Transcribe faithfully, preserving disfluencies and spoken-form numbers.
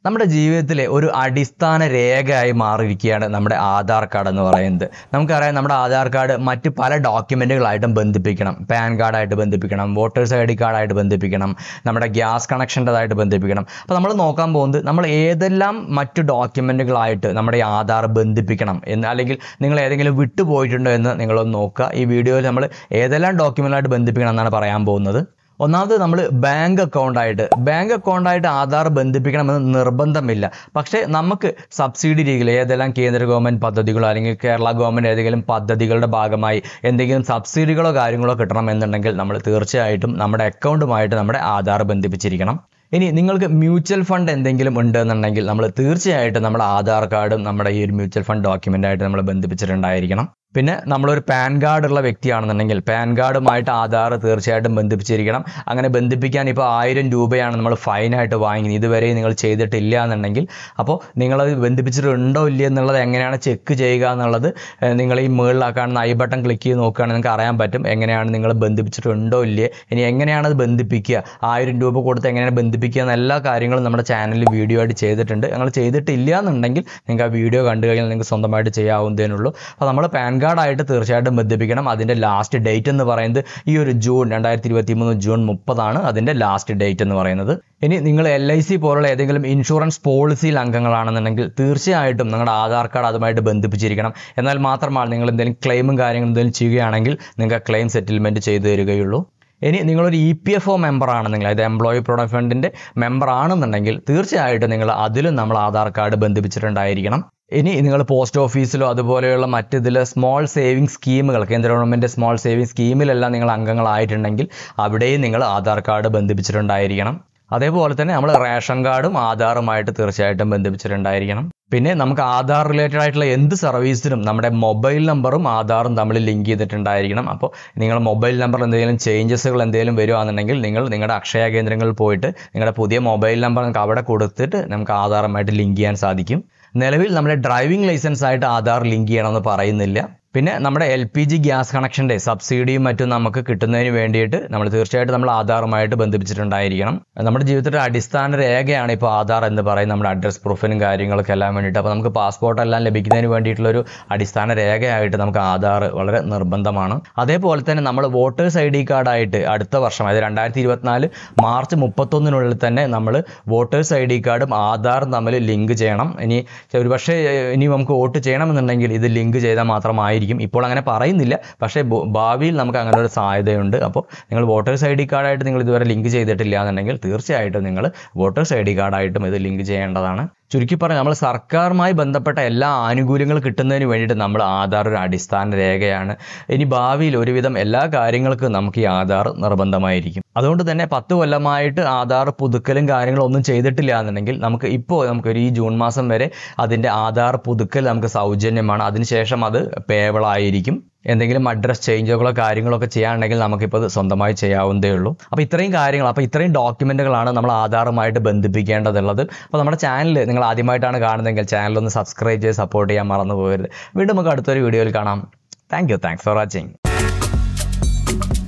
നമ്മുടെ ജീവിതത്തിലെ ഒരു അടിസ്ഥാന രേഖയായി മാറിയിരിക്കുകയാണ് നമ്മുടെ ആധാർ കാർഡ് എന്ന് പറയുന്നത്. നമുക്കറിയാം, നമ്മുടെ ആധാർ കാർഡ് മറ്റ് പല ഡോക്യുമെൻറ്റുകളായിട്ടും ബന്ധിപ്പിക്കണം. പാൻ കാർഡായിട്ട് ബന്ധിപ്പിക്കണം, വോട്ടേഴ്സ് ഐ ഡി കാർഡായിട്ട് ബന്ധിപ്പിക്കണം, നമ്മുടെ ഗ്യാസ് കണക്ഷൻ്റെതായിട്ട് ബന്ധിപ്പിക്കണം. അപ്പോൾ നമ്മൾ നോക്കാൻ പോകുന്നത് നമ്മൾ ഏതെല്ലാം മറ്റ് ഡോക്യുമെൻറ്റുകളായിട്ട് നമ്മുടെ ഈ ആധാർ ബന്ധിപ്പിക്കണം എന്ന്, അല്ലെങ്കിൽ നിങ്ങൾ ഏതെങ്കിലും വിട്ടുപോയിട്ടുണ്ടോ എന്ന് നിങ്ങളൊന്ന് നോക്കുക. ഈ വീഡിയോയിൽ നമ്മൾ ഏതെല്ലാം ഡോക്യുമെൻ്റായിട്ട് ബന്ധിപ്പിക്കണം എന്നാണ് പറയാൻ പോകുന്നത്. ഒന്നാമത് നമ്മൾ ബാങ്ക് അക്കൗണ്ടായിട്ട് ബാങ്ക് അക്കൗണ്ടായിട്ട് ആധാർ ബന്ധിപ്പിക്കണമെന്ന് നിർബന്ധമില്ല. പക്ഷേ നമുക്ക് സബ്സിഡി രീതിയിൽ ഏതെല്ലാം കേന്ദ്ര ഗവൺമെൻറ് പദ്ധതികളോ അല്ലെങ്കിൽ കേരള ഗവൺമെൻറ് ഏതെങ്കിലും പദ്ധതികളുടെ ഭാഗമായി എന്തെങ്കിലും സബ്സിഡികളോ കാര്യങ്ങളോ കിട്ടണമെന്നുണ്ടെങ്കിൽ നമ്മൾ തീർച്ചയായിട്ടും നമ്മുടെ അക്കൗണ്ടുമായിട്ട് നമ്മുടെ ആധാർ ബന്ധിപ്പിച്ചിരിക്കണം. ഇനി നിങ്ങൾക്ക് മ്യൂച്വൽ ഫണ്ട് എന്തെങ്കിലും ഉണ്ടെന്നുണ്ടെങ്കിൽ നമ്മൾ തീർച്ചയായിട്ടും നമ്മുടെ ആധാർ കാർഡും നമ്മുടെ ഈ ഒരു മ്യൂച്വൽ ഫണ്ട് ഡോക്യുമെൻ്റായിട്ട് നമ്മൾ ബന്ധിപ്പിച്ചിട്ടുണ്ടായിരിക്കണം. പിന്നെ നമ്മളൊരു പാൻ കാർഡ് ഉള്ള വ്യക്തിയാണെന്നുണ്ടെങ്കിൽ പാൻ കാർഡുമായിട്ട് ആധാർ തീർച്ചയായിട്ടും ബന്ധിപ്പിച്ചിരിക്കണം. അങ്ങനെ ബന്ധിപ്പിക്കാൻ ഇപ്പോൾ ആയിരം രൂപയാണ് നമ്മൾ ഫൈനായിട്ട് വാങ്ങിക്കുന്നത്. ഇതുവരെ നിങ്ങൾ ചെയ്തിട്ടില്ല എന്നുണ്ടെങ്കിൽ, അപ്പോൾ നിങ്ങളത് ബന്ധിപ്പിച്ചിട്ടുണ്ടോ ഇല്ല എന്നുള്ളത് എങ്ങനെയാണ് ചെക്ക് ചെയ്യുക എന്നുള്ളത് നിങ്ങൾ ഈ മുകളിലാക്കാണെന്ന് ഐ ബട്ടൺ ക്ലിക്ക് ചെയ്ത് നോക്കുകയാണെങ്കിൽ നിങ്ങൾക്ക് അറിയാൻ പറ്റും എങ്ങനെയാണ് നിങ്ങൾ ബന്ധിപ്പിച്ചിട്ടുണ്ടോ ഇല്ലേ. ഇനി എങ്ങനെയാണ് അത് ബന്ധിപ്പിക്കുക, ആയിരം രൂപ കൊടുത്ത് എങ്ങനെയാണ് ബന്ധിപ്പിക്കുക എന്ന എല്ലാ കാര്യങ്ങളും നമ്മുടെ ചാനലിൽ വീഡിയോ ആയിട്ട് ചെയ്തിട്ടുണ്ട്. നിങ്ങൾ ചെയ്തിട്ടില്ല എന്നുണ്ടെങ്കിൽ നിങ്ങൾക്ക് ആ വീഡിയോ കണ്ടു കഴിഞ്ഞാൽ നിങ്ങൾക്ക് സ്വന്തമായിട്ട് ചെയ്യാവുന്നതേനുള്ളൂ. അപ്പോൾ നമ്മൾ പാൻ കാർഡായിട്ട് തീർച്ചയായിട്ടും ബന്ധിപ്പിക്കണം. അതിൻ്റെ ലാസ്റ്റ് ഡേറ്റ് എന്ന് പറയുന്നത് ഈ ഒരു ജൂൺ രണ്ടായിരത്തി ഇരുപത്തി മൂന്ന് ജൂൺ മുപ്പതാണ് അതിൻ്റെ ലാസ്റ്റ് ഡേറ്റ് എന്ന് പറയുന്നത്. ഇനി നിങ്ങൾ എൽ ഐ സി പോലുള്ള ഏതെങ്കിലും ഇൻഷുറൻസ് പോളിസിയിൽ അംഗങ്ങളാണെന്നുണ്ടെങ്കിൽ തീർച്ചയായിട്ടും നിങ്ങളുടെ ആധാർ കാർഡ് അതുമായിട്ട് ബന്ധിപ്പിച്ചിരിക്കണം. എന്നാൽ മാത്രമാണ് നിങ്ങൾ എന്തെങ്കിലും ക്ലെയിമും കാര്യങ്ങളും എന്തെങ്കിലും ചെയ്യുകയാണെങ്കിൽ നിങ്ങൾക്ക് ക്ലെയിം സെറ്റിൽമെൻറ്റ് ചെയ്തു തരികയുള്ളൂ. ഇനി നിങ്ങളൊരു E P F O member ആണെന്നെങ്കിൽ, അതായത് എംപ്ലോയി പ്രൊവിഡന്റ് ഫണ്ടിൻ്റെ മെമ്പർ ആണെന്നുണ്ടെങ്കിൽ തീർച്ചയായിട്ടും നിങ്ങൾ അതിലും നമ്മൾ ആധാർ കാർഡ് ബന്ധിപ്പിച്ചിട്ടുണ്ടായിരിക്കണം. ഇനി നിങ്ങൾ പോസ്റ്റ് ഓഫീസിലോ അതുപോലെയുള്ള മറ്റിതിൽ സ്മോൾ സേവിങ് സ്കീമുകൾ, കേന്ദ്ര ഗവൺമെൻറ് സ്മോൾ സേവിങ് സ്കീമിലെല്ലാം നിങ്ങൾ അംഗങ്ങളായിട്ടുണ്ടെങ്കിൽ അവിടെയും നിങ്ങൾ ആധാർ കാർഡ് ബന്ധിപ്പിച്ചിട്ടുണ്ടായിരിക്കണം. അതേപോലെ തന്നെ നമ്മൾ റേഷൻ കാർഡും ആധാറുമായിട്ട് തീർച്ചയായിട്ടും ബന്ധിപ്പിച്ചിട്ടുണ്ടായിരിക്കണം. പിന്നെ നമുക്ക് ആധാർ റിലേറ്റഡ് ആയിട്ടുള്ള എന്ത് സർവീസിനും നമ്മുടെ മൊബൈൽ നമ്പറും ആധാറും തമ്മിൽ ലിങ്ക് ചെയ്തിട്ടുണ്ടായിരിക്കണം. അപ്പോൾ നിങ്ങൾ മൊബൈൽ നമ്പർ എന്തെങ്കിലും ചേഞ്ചസുകൾ എന്തെങ്കിലും വരുവാണെന്നുണ്ടെങ്കിൽ നിങ്ങൾ നിങ്ങളുടെ അക്ഷയ കേന്ദ്രങ്ങളിൽ പോയിട്ട് നിങ്ങളുടെ പുതിയ മൊബൈൽ നമ്പർ നമുക്ക് അവിടെ കൊടുത്തിട്ട് നമുക്ക് ആധാറുമായിട്ട് ലിങ്ക് ചെയ്യാൻ സാധിക്കും. നിലവിൽ നമ്മുടെ ഡ്രൈവിംഗ് ലൈസൻസ് ആയിട്ട് ആധാർ ലിങ്ക് ചെയ്യണമെന്ന് പറയുന്നില്ല. പിന്നെ നമ്മുടെ എൽ പി ജി ഗ്യാസ് കണക്ഷൻ്റെ സബ്സിഡിയും മറ്റും നമുക്ക് കിട്ടുന്നതിന് വേണ്ടിയിട്ട് നമ്മൾ തീർച്ചയായിട്ടും നമ്മൾ ആധാറുമായിട്ട് ബന്ധിപ്പിച്ചിട്ടുണ്ടായിരിക്കണം. നമ്മുടെ ജീവിതത്തിൻ്റെ അടിസ്ഥാന രേഖയാണ് ഇപ്പോൾ ആധാർ എന്ന് പറയുന്നത്, നമ്മുടെ അഡ്രസ് പ്രൂഫിനും കാര്യങ്ങളൊക്കെ എല്ലാം വേണ്ടിയിട്ട്. അപ്പോൾ നമുക്ക് പാസ്പോർട്ട് എല്ലാം ലഭിക്കുന്നതിന് വേണ്ടിയിട്ടുള്ളൊരു അടിസ്ഥാന രേഖയായിട്ട് നമുക്ക് ആധാർ വളരെ നിർബന്ധമാണ്. അതേപോലെ തന്നെ നമ്മൾ വോട്ടേഴ്സ് ഐ ഡി കാർഡായിട്ട് അടുത്ത വർഷം, അതായത് രണ്ടായിരത്തി ഇരുപത്തിനാല് മാർച്ച് മുപ്പത്തൊന്നിനുള്ളിൽ തന്നെ നമ്മൾ വോട്ടേഴ്സ് ഐ ഡി കാർഡും ആധാറും തമ്മിൽ ലിങ്ക് ചെയ്യണം. ഇനി ഒരു പക്ഷേ ഇനി നമുക്ക് വോട്ട് ചെയ്യണമെന്നുണ്ടെങ്കിൽ ഇത് ലിങ്ക് ചെയ്താൽ മാത്രമായിരിക്കും. ഇപ്പോൾ അങ്ങനെ പറയുന്നില്ല, പക്ഷേ ഭാവിയിൽ നമുക്ക് അങ്ങനെ ഒരു സാധ്യതയുണ്ട്. അപ്പോൾ നിങ്ങൾ വോട്ടേഴ്സ് ഐ ഡി കാർഡായിട്ട് നിങ്ങൾ ഇതുവരെ ലിങ്ക് ചെയ്തിട്ടില്ല എന്നുണ്ടെങ്കിൽ തീർച്ചയായിട്ടും നിങ്ങൾ വോട്ടേഴ്സ് ഐ ഡി കാർഡായിട്ടും ഇത് ലിങ്ക് ചെയ്യേണ്ടതാണ്. ചുരുക്കി പറഞ്ഞാൽ നമ്മൾ സർക്കാരുമായി ബന്ധപ്പെട്ട എല്ലാ ആനുകൂല്യങ്ങളും കിട്ടുന്നതിന് വേണ്ടിയിട്ട് നമ്മൾ ആധാർ ഒരു അടിസ്ഥാന രേഖയാണ്. ഇനി ഭാവിയിൽ ഒരുവിധം എല്ലാ കാര്യങ്ങൾക്കും നമുക്ക് ഈ ആധാർ നിർബന്ധമായിരിക്കും. അതുകൊണ്ട് തന്നെ പത്ത് കൊല്ലമായിട്ട് ആധാർ പുതുക്കലും കാര്യങ്ങളും ഒന്നും ചെയ്തിട്ടില്ല എന്നുണ്ടെങ്കിൽ നമുക്ക് ഇപ്പോൾ നമുക്കൊരു ഈ ജൂൺ മാസം വരെ അതിൻ്റെ ആധാർ പുതുക്കൽ നമുക്ക് സൗജന്യമാണ്. അതിനുശേഷം അത് പേബിൾ ആയിരിക്കും. എന്തെങ്കിലും അഡ്രസ് ചേഞ്ചുകളോ കാര്യങ്ങളൊക്കെ ചെയ്യാനുണ്ടെങ്കിൽ നമുക്കിപ്പോൾ അത് സ്വന്തമായി ചെയ്യാവുന്നതേ ഉള്ളൂ. അപ്പോൾ ഇത്രയും കാര്യങ്ങൾ, അപ്പോൾ ഇത്രയും ഡോക്യുമെൻറ്റുകളാണ് നമ്മൾ ആധാറുമായിട്ട് ബന്ധിപ്പിക്കേണ്ടതുള്ളത്. അപ്പോൾ നമ്മുടെ ചാനൽ നിങ്ങൾ ആദ്യമായിട്ടാണ് കാണുന്നതെങ്കിൽ ചാനലൊന്ന് സബ്സ്ക്രൈബ് ചെയ്ത് സപ്പോർട്ട് ചെയ്യാൻ മറന്നു പോകരുത്. വീണ്ടും നമുക്ക് അടുത്തൊരു വീഡിയോയിൽ കാണാം. Thank you thanks for watching.